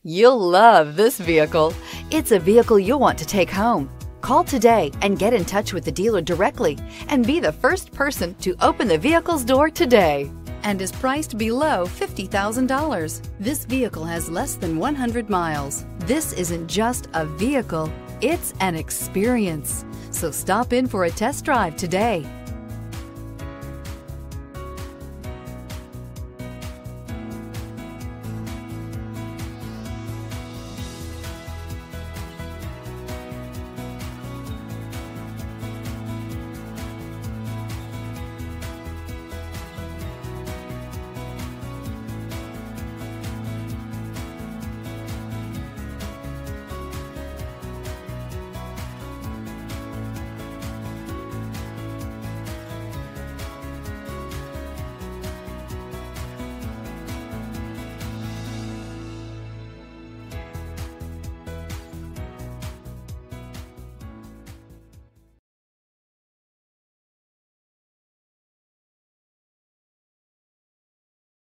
You'll love this vehicle. It's a vehicle you'll want to take home. Call today and get in touch with the dealer directly and be the first person to open the vehicle's door today. And is priced below $50,000. This vehicle has less than 100 miles. This isn't just a vehicle, it's an experience. So stop in for a test drive today.